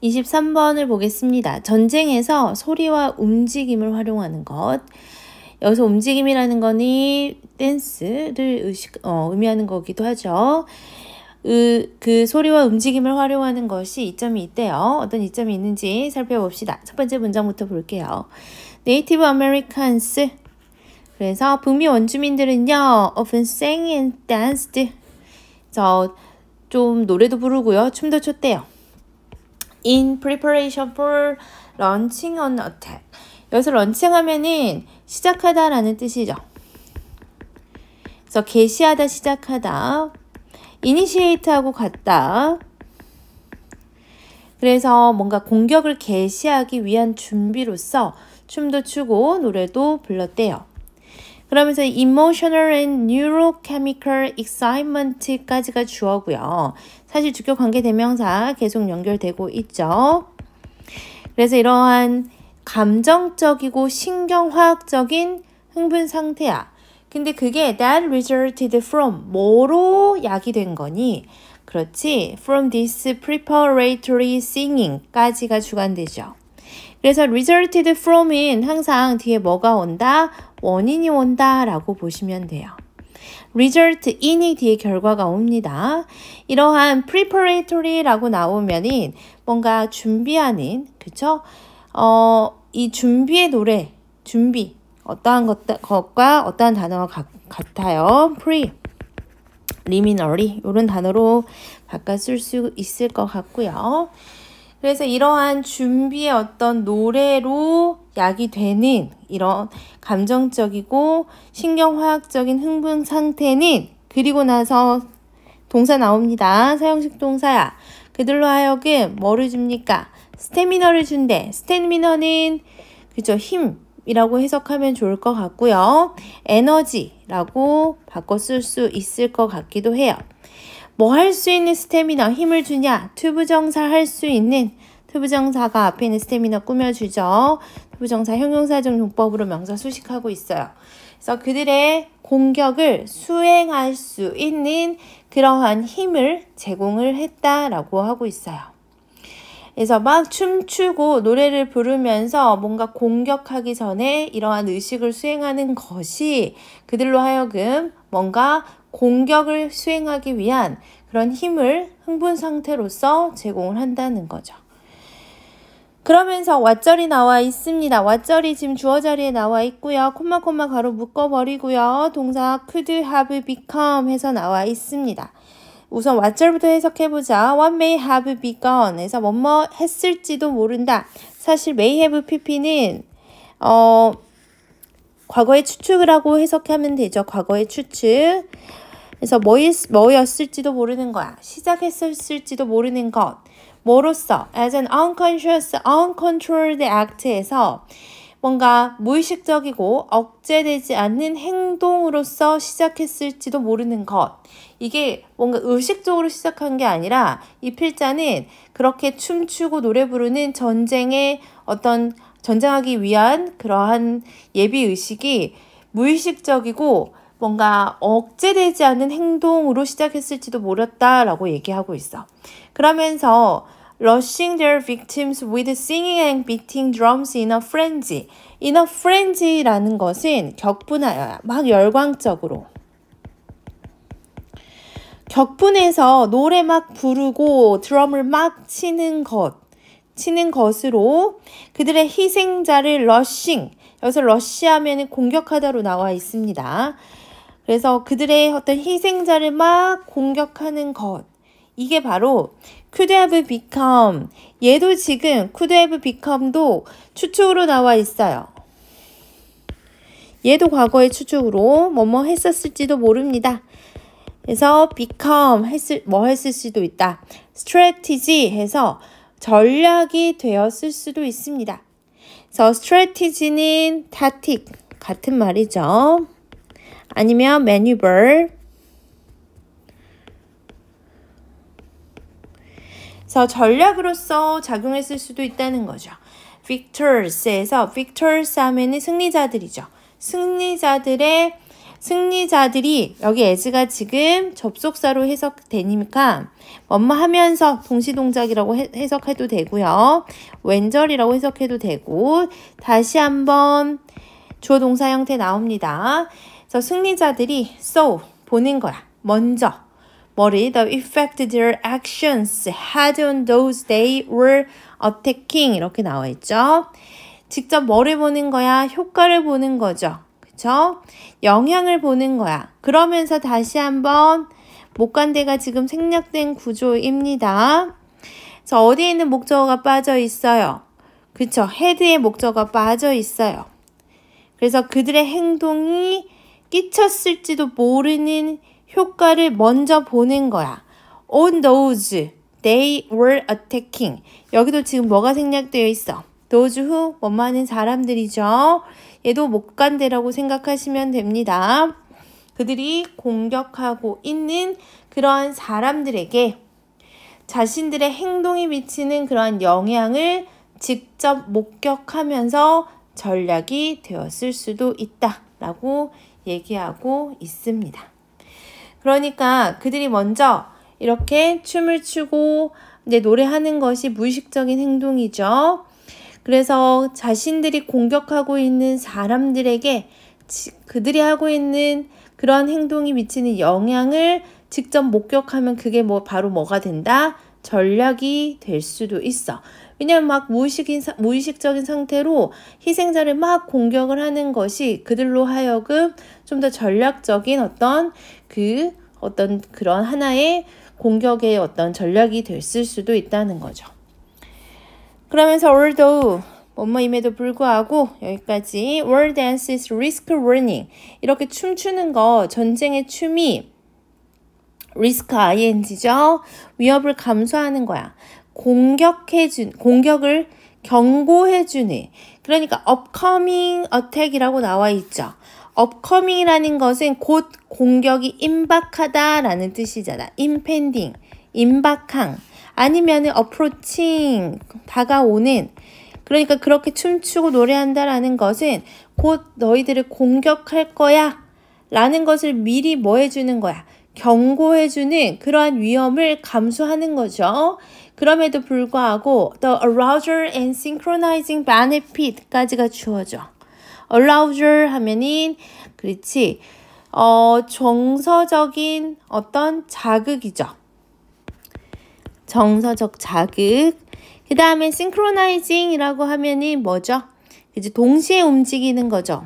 23번을 보겠습니다. 전쟁에서 소리와 움직임을 활용하는 것. 여기서 움직임이라는 거니 댄스를 의미하는 거기도 하죠. 그 소리와 움직임을 활용하는 것이 이점이 있대요. 어떤 이점이 있는지 살펴봅시다. 첫 번째 문장부터 볼게요. Native Americans. 그래서 북미 원주민들은요, often sang and danced. 좀 노래도 부르고요, 춤도 췄대요. In preparation for launching an attack. 여기서 런칭하면은 시작하다 라는 뜻이죠. 그래서 개시하다, 시작하다. initiate하고 같다. 그래서 뭔가 공격을 개시하기 위한 준비로서 춤도 추고 노래도 불렀대요. 그러면서 emotional and neurochemical excitement까지가 주어고요. 사실 주격 관계 대명사 계속 연결되고 있죠. 그래서 이러한 감정적이고 신경화학적인 흥분 상태야. 근데 그게 that resulted from 뭐로 야기된 거니? 그렇지. From this preparatory singing까지가 주관되죠. 그래서 resulted from은 항상 뒤에 뭐가 온다? 원인이 온다 라고 보시면 돼요. result in이 뒤에 결과가 옵니다. 이러한 preparatory라고 나오면은 뭔가 준비하는, 그쵸? 이 준비의 노래, 준비. 어떠한 것과 어떠한 단어가 같아요. pre, liminally 이런 단어로 바꿔 쓸 수 있을 것 같고요. 그래서 이러한 준비의 어떤 노래로 야기되는 이런 감정적이고 신경화학적인 흥분 상태는 그리고 나서 동사 나옵니다. 사용식 동사야. 그들로 하여금 뭐를 줍니까? 스태미너를 준대. 스태미너는 그죠? 힘이라고 해석하면 좋을 것 같고요. 에너지라고 바꿔 쓸 수 있을 것 같기도 해요. 뭐 할 수 있는 스태미너, 힘을 주냐? 투부정사 할 수 있는 투부정사가 앞에 있는 스태미너 꾸며주죠. 투부정사 형용사적 용법으로 명사 수식하고 있어요. 그래서 그들의 공격을 수행할 수 있는 그러한 힘을 제공을 했다라고 하고 있어요. 그래서 막 춤추고 노래를 부르면서 뭔가 공격하기 전에 이러한 의식을 수행하는 것이 그들로 하여금 뭔가 공격을 수행하기 위한 그런 힘을 흥분 상태로서 제공을 한다는 거죠. 그러면서 왓절이 나와 있습니다. 왓절이 지금 주어 자리에 나와 있고요. 콤마 가로 묶어버리고요. 동사 could have become 해서 나와 있습니다. 우선 왓절부터 해석해보자. What may have begun 해서 뭐뭐 했을지도 모른다. 사실 may have pp는 과거의 추측을 하고 해석하면 되죠. 과거의 추측. 그래서 뭐였을지도 모르는 거야. 시작했을지도 모르는 것. 뭐로써? As an unconscious, uncontrolled act에서 뭔가 무의식적이고 억제되지 않는 행동으로서 시작했을지도 모르는 것. 이게 뭔가 의식적으로 시작한 게 아니라 이 필자는 그렇게 춤추고 노래 부르는 전쟁하기 위한 그러한 예비의식이 무의식적이고 뭔가 억제되지 않는 행동으로 시작했을지도 모른다라고 얘기하고 있어. 그러면서 rushing their victims with singing and beating drums in a frenzy. In a frenzy라는 것은 격분하여 막 열광적으로 격분해서 노래 막 부르고 드럼을 막 치는 것으로 그들의 희생자를 rushing, 여기서 rush하면 공격하다로 나와 있습니다. 그래서 그들의 어떤 희생자를 막 공격하는 것. 이게 바로 could have become. 얘도 지금 could have become도 추측으로 나와 있어요. 얘도 과거의 추측으로 뭐뭐 했었을지도 모릅니다. 그래서 become 했을 수도 있다. strategy 해서 전략이 되었을 수도 있습니다. 그래서 strategy는 tactic 같은 말이죠. 아니면 maneuver. 그래서 전략으로서 작용했을 수도 있다는 거죠. victors에서 victors 하면은 승리자들이죠. 승리자들의 승리자들이 여기 as가 지금 접속사로 해석되니까 뭐뭐 하면서 동시동작이라고 해석해도 되고요. 왼절이라고 해석해도 되고 다시 한번 주어 동사 형태 나옵니다. 그래서 승리자들이 so 보는 거야. 먼저 뭐를 the effect their actions had on those they were attacking 이렇게 나와 있죠. 직접 뭐를 보는 거야? 효과를 보는 거죠. 그쵸? 영향을 보는 거야. 그러면서 다시 한번 목간대가 지금 생략된 구조입니다. 그래서 어디에 있는 목적어가 빠져 있어요? 그쵸? had의 목적어가 빠져 있어요. 그래서 그들의 행동이 끼쳤을지도 모르는 효과를 먼저 보는 거야. On those they were attacking. 여기도 지금 뭐가 생략되어 있어? those who 뭐뭐 하는 사람들이죠. 얘도 목간대라고 생각하시면 됩니다. 그들이 공격하고 있는 그러한 사람들에게 자신들의 행동이 미치는 그러한 영향을 직접 목격하면서 전략이 되었을 수도 있다라고 얘기하고 있습니다. 그러니까 그들이 먼저 이렇게 춤을 추고 노래하는 것이 무의식적인 행동이죠. 그래서 자신들이 공격하고 있는 사람들에게 그들이 하고 있는 그런 행동이 미치는 영향을 직접 목격하면 그게 바로 뭐가 된다? 전략이 될 수도 있어. 왜냐면 막 무의식적인 상태로 희생자를 막 공격을 하는 것이 그들로 하여금 좀 더 전략적인 어떤 그런 하나의 공격의 어떤 전략이 됐을 수도 있다는 거죠. 그러면서 although 뭐뭐임에도 불구하고 여기까지 war dance is risk running 이렇게 춤추는 거 전쟁의 춤이 risk ing죠. 위협을 감수하는 거야. 공격을 경고해주는 그러니까 upcoming attack이라고 나와 있죠. upcoming이라는 것은 곧 공격이 임박하다라는 뜻이잖아. impending, 임박한 아니면 approaching, 다가오는 그러니까 그렇게 춤추고 노래한다라는 것은 곧 너희들을 공격할 거야 라는 것을 미리 뭐 해주는 거야? 경고해주는 그러한 위험을 감수하는 거죠. 그럼에도 불구하고 the arousal and synchronizing benefit까지가 주어져. arousal 하면은 그렇지 정서적인 어떤 자극이죠. 정서적 자극. 그 다음에 synchronizing이라고 하면은 뭐죠? 이제 동시에 움직이는 거죠.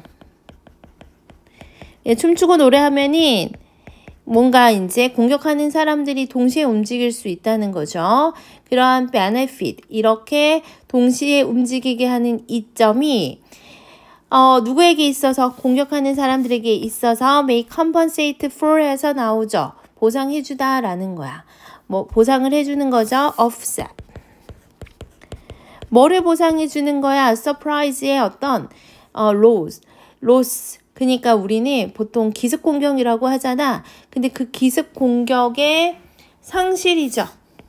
춤추고 노래하면은 뭔가 이제 공격하는 사람들이 동시에 움직일 수 있다는 거죠. 그러한 benefit, 이렇게 동시에 움직이게 하는 이점이 누구에게 있어서 공격하는 사람들에게 있어서 may compensate for 해서 나오죠. 보상해주다 라는 거야. 보상을 해주는 거죠. offset. 뭐를 보상해주는 거야? surprise의 어떤 loss. 그러니까 우리는 보통 기습 공격이라고 하잖아. 근데 그 기습 공격의 상실이죠.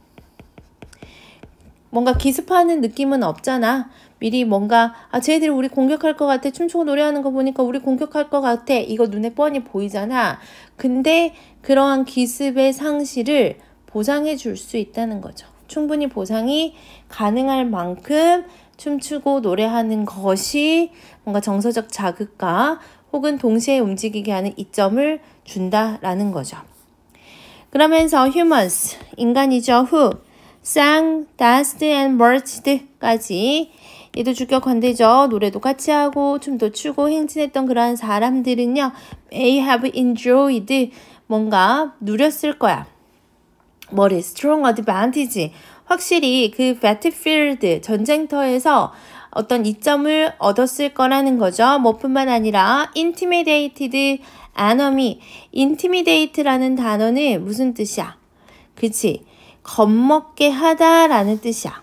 뭔가 기습하는 느낌은 없잖아. 미리 뭔가 쟤네들이 우리 공격할 것 같아. 춤추고 노래하는 거 보니까 우리 공격할 것 같아. 이거 눈에 뻔히 보이잖아. 근데 그러한 기습의 상실을 보상해 줄 수 있다는 거죠. 충분히 보상이 가능할 만큼 춤추고 노래하는 것이 뭔가 정서적 자극과 혹은 동시에 움직이게 하는 이점을 준다라는 거죠. 그러면서 humans, 인간이죠. who, sang, danced and marched까지 얘도 주격 관대죠. 노래도 같이 하고 춤도 추고 행진했던 그러한 사람들은요. may have enjoyed, 뭔가 누렸을 거야. 뭐를 strong advantage, 확실히 그 battlefield, 전쟁터에서 어떤 이점을 얻었을 거라는 거죠. 뭐뿐만 아니라 intimidated enemy, intimidate라는 단어는 무슨 뜻이야? 그치? 겁먹게 하다라는 뜻이야.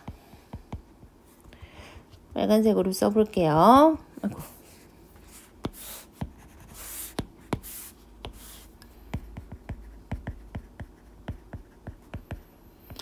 빨간색으로 써볼게요. 아이고.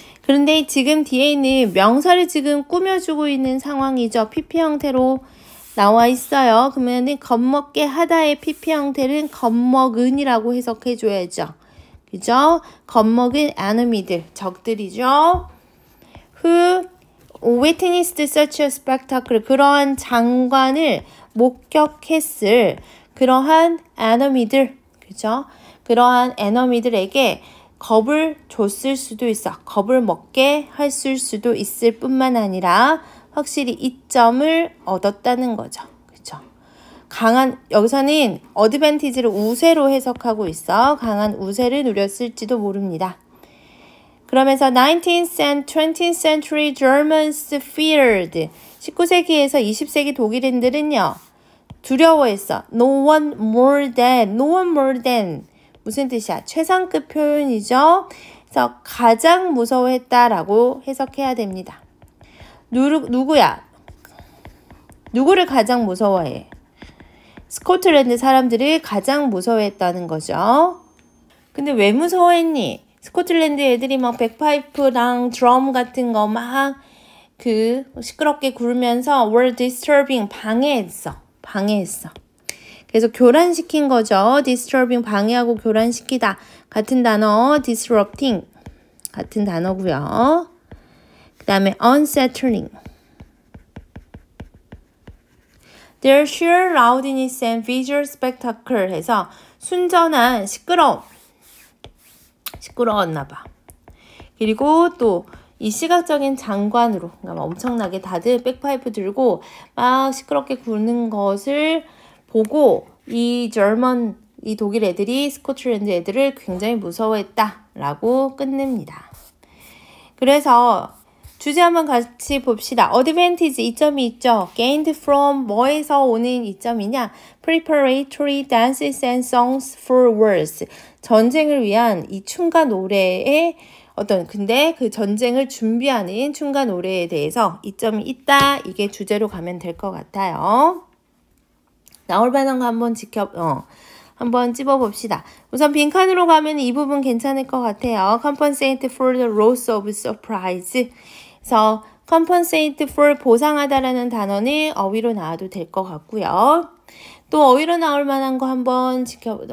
그런데 지금 뒤에 있는 명사를 지금 꾸며주고 있는 상황이죠. PP 형태로 나와 있어요. 그러면은 겁먹게 하다의 PP 형태는 겁먹은이라고 해석해 줘야죠. 그죠? 겁먹은 enemy들, 적들이죠. Who witnessed such a spectacle, 그러한 장관을 목격했을 그러한 enemy들, 그죠? 그러한 enemy들에게 겁을 줬을 수도 있어. 겁을 먹게 했을 수도 있을 뿐만 아니라 확실히 이점을 얻었다는 거죠. 그죠? 강한, 여기서는 어드밴티지를 우세로 해석하고 있어. 강한 우세를 누렸을지도 모릅니다. 그러면서 19th and 20th century Germans feared. 19세기에서 20세기 독일인들은요. 두려워했어. No one more than. No one more than. 무슨 뜻이야? 최상급 표현이죠. 그래서 가장 무서워했다라고 해석해야 됩니다. 누구야? 누구를 가장 무서워해? 스코틀랜드 사람들을 가장 무서워했다는 거죠. 근데 왜 무서워했니? 스코틀랜드 애들이 막 백파이프랑 드럼 같은 거 막 시끄럽게 구르면서 were disturbing, 방해했어. 그래서 교란시킨 거죠. disturbing, 방해하고 교란시키다. 같은 단어 disrupting 같은 단어고요. 그 다음에 unsettling. Their sheer loudness and visual spectacle 해서 순전한 시끄러웠나 봐. 그리고 또 이 시각적인 장관으로, 그러니까 엄청나게 다들 백파이프 들고 막 시끄럽게 구는 것을 보고 이 독일 애들이 스코틀랜드 애들을 굉장히 무서워했다라고 끝냅니다. 그래서 주제 한번 같이 봅시다. advantage, 이점이 있죠. gained from, 뭐에서 오는 이점이냐? preparatory dances and songs for wars. 전쟁을 위한 이 춤과 노래의 근데 그 전쟁을 준비하는 춤과 노래에 대해서 이점이 있다. 이게 주제로 가면 될 것 같아요. 나올 만한 거 한번 찝어봅시다. 우선 빈칸으로 가면 이 부분 괜찮을 것 같아요. compensate for the loss of surprise. 그래서 compensate for, 보상하다라는 단어는 어휘로 나와도 될 것 같고요. 또 어휘로 나올 만한 거 한번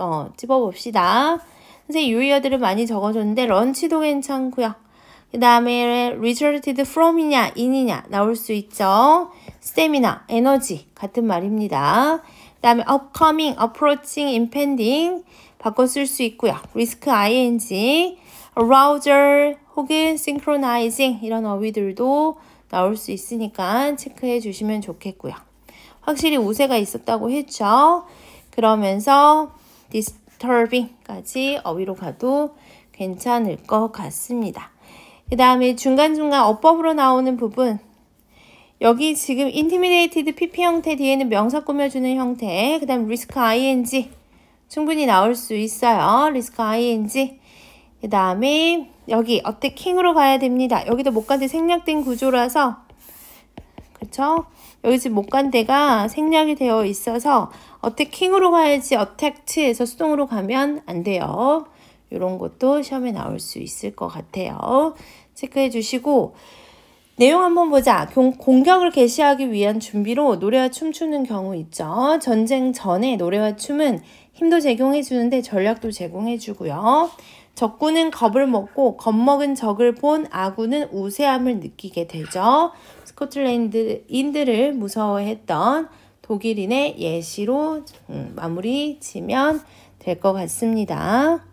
찝어봅시다. 선생님 유의어들을 많이 적어줬는데 런치도 괜찮고요. 그 다음에 resulted from이냐 in이냐 나올 수 있죠. stamina, 에너지 같은 말입니다. 그 다음에 upcoming, approaching, impending 바꿔 쓸 수 있고요. risk, ing, arousal 혹은 synchronizing 이런 어휘들도 나올 수 있으니까 체크해 주시면 좋겠고요. 확실히 우세가 있었다고 했죠. 그러면서 disturbing까지 어휘로 가도 괜찮을 것 같습니다. 그 다음에 중간중간 어법으로 나오는 부분, 여기 지금 intimidated PP 형태 뒤에는 명사 꾸며주는 형태, 그 다음 risk ing 충분히 나올 수 있어요. risk ing. 그 다음에 여기 attacking으로 가야 됩니다. 여기도 못 간 데 생략된 구조라서, 그쵸? 여기 지금 못 간 데가 생략이 되어 있어서 attacking으로 가야지 attacked에서 수동으로 가면 안 돼요. 이런 것도 시험에 나올 수 있을 것 같아요. 체크해 주시고 내용 한번 보자. 공격을 개시하기 위한 준비로 노래와 춤추는 경우 있죠. 전쟁 전에 노래와 춤은 힘도 제공해 주는데 전략도 제공해 주고요. 적군은 겁을 먹고 겁먹은 적을 본 아군은 우세함을 느끼게 되죠. 스코틀랜드인들을 무서워했던 독일인의 예시로 마무리 지면 될 것 같습니다.